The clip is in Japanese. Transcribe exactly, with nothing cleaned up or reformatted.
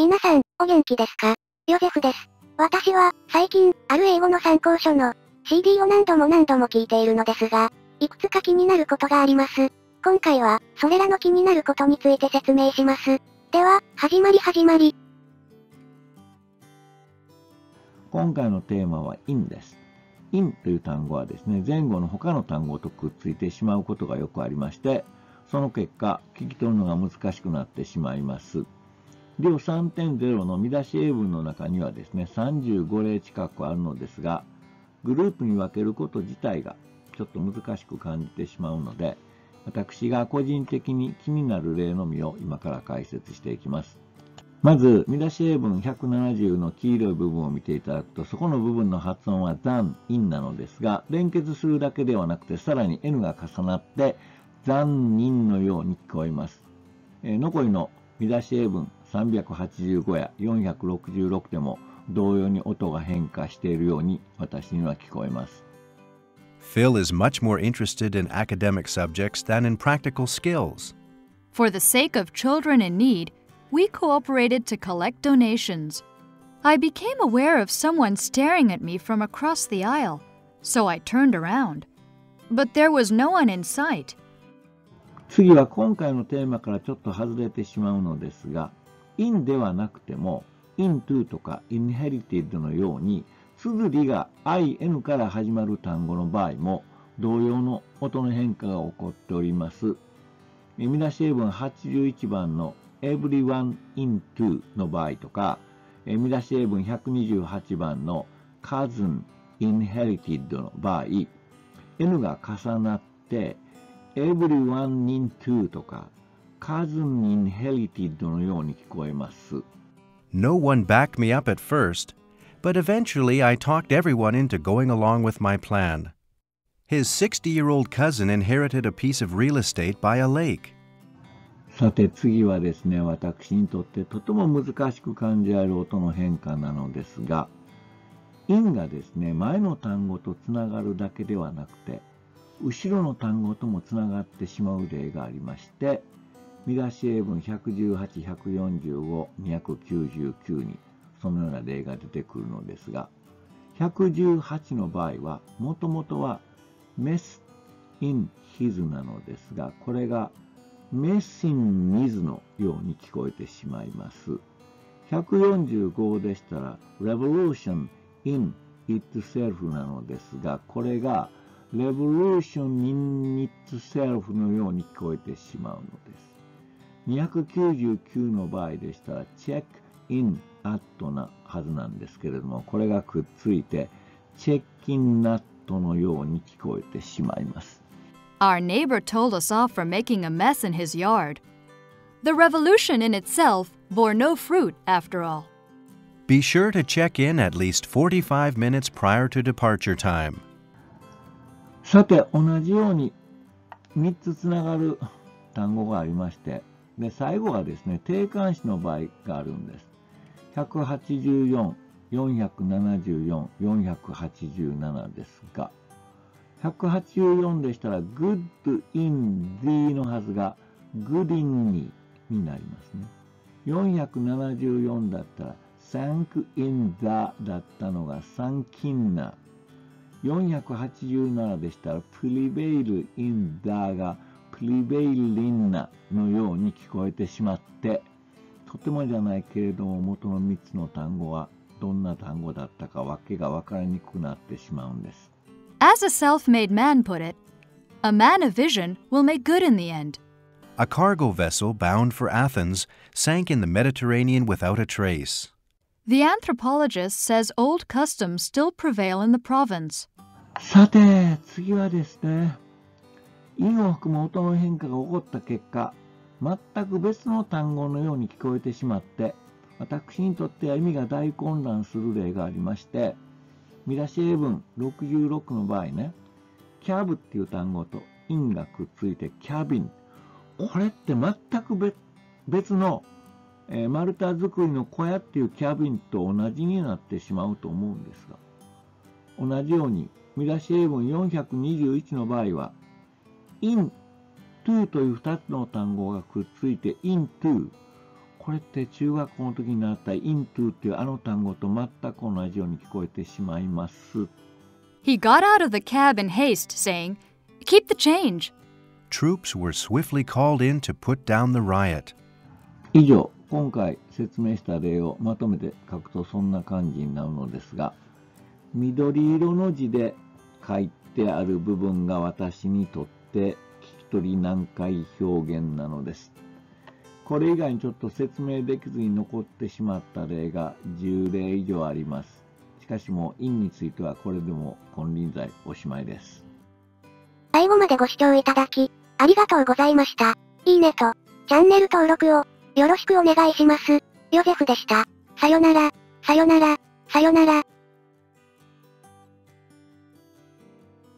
皆さん、お元気ですか？ヨゼフです。私は、最近、ある英語の参考書の シーディー を何度も何度も聞いているのですが、いくつか気になることがあります。今回は、それらの気になることについて説明します。では、始まり始まり。 今回のテーマは in です。in という単語はですね、前後の他の単語とくっついてしまうことがよくありまして、その結果、聞き取るのが難しくなってしまいます。量 さんてんゼロ の見出し英文の中にはですね、さんじゅうご例近くあるのですが、グループに分けること自体がちょっと難しく感じてしまうので、私が個人的に気になる例のみを今から解説していきます。まず、見出し英文ひゃくななじゅうの黄色い部分を見ていただくと、そこの部分の発音は than, in なのですが、連結するだけではなくて、さらに n が重なって、than, in のように聞こえます。えー、残りの見出し英文さんびゃくはちじゅうごやよんひゃくろくじゅうろくでも同様に音が変化しているように私には聞こえます。 Phil is much more interested in academic subjects than in practical skills. For the sake of children in need, we cooperated to collect donations. I became aware of someone staring at me from across the aisle, so I turned around. But there was no one in sight. 次は今回のテーマからちょっと外れてしまうのですが、in ではなくても into とか inherited のように綴りが in から始まる単語の場合も同様の音の変化が起こっております。見出し英文はちじゅういちばんの everyone into の場合とか、見出し英文ひゃくにじゅうはちばんの cousin inherited の場合、N が重なってeveryone into とか cousin inherited のように聞こえます。 No one backed me up at first, but eventually I talked everyone into going along with my plan. His sixty-year-old cousin inherited a piece of real estate by a lake. さて次はですね、私にとってとても難しく感じられる音の変化なのですが、in がですね、前の単語とつながるだけではなくて、後ろの単語ともつながってしまう例がありまして、見出し英文ひゃくじゅうはち、ひゃくよんじゅうご、にひゃくきゅうじゅうきゅうにそのような例が出てくるのですが、ひゃくじゅうはちの場合はもともとは mess in his なのですが、これが mess in his のように聞こえてしまいます。ひゃくよんじゅうごでしたら revolution in itself なのですが、これがrevolution in itself のように聞こえてしまうのです。にひゃくきゅうじゅうきゅうの場合でしたら check in at なはずなんですけれども、これがくっついて check in nut のように聞こえてしまいます。 Our neighbor told us off for making a mess in his yard. The revolution in itself bore no fruit after all. Be sure to check in at least forty-five minutes prior to departure time. さて、同じようにみっつつながる単語がありまして、で最後はですね、定冠詞の場合があるんです。ひゃくはちじゅうよん、よんひゃくななじゅうよん、よんひゃくはちじゅうななですが、ひゃくはちじゅうよんでしたら good in the のはずが good in me になりますね。よんひゃくななじゅうよんだったら sank in the だったのが sank in the。よんひゃくはちじゅうななでしたら prevail in the が prevail in the のように聞こえてしまって、とてもじゃないけれども元のみっつの単語はどんな単語だったかわけがわかりにくくなってしまうんです。 As a self-made man put it, a man of vision will make good in the end. A cargo vessel bound for Athens sank in the Mediterranean without a trace. The anthropologist says old customs still prevail in the province. さて、次はですね、inを含む音の変化が起こった結果、全く別の単語のように聞こえてしまって、私にとっては意味が大混乱する例がありまして、見出し英文ろくじゅうろくの場合ね、キャブっていう単語と in がくっついてキャビン。これって全く 別, 別の、えー、丸太作りの小屋っていうキャビンと同じになってしまうと思うんですが、同じように見出し英文よんひゃくにじゅういちの場合は in to というふたつの単語がくっついて into。ここれって中学校の時に習った into っていうあの単語と全く同じように聞こえてしまいます。 He got out of the cab in haste, saying, "Keep the change." Troops were swiftly called in to put down the riot. 以上、今回説明した例をまとめて書くとそんな感じになるのですが、緑色の字で書いてある部分が私にとって聞き取り難解表現なのです。これ以外にちょっと説明できずに残ってしまった例がじゅう例以上あります。しかしも in についてはこれでも金輪際おしまいです。 最後までご視聴いただき、ありがとうございました。いいねと、チャンネル登録をよろしくお願いします。ヨゼフでした。さよなら、さよなら、さよなら。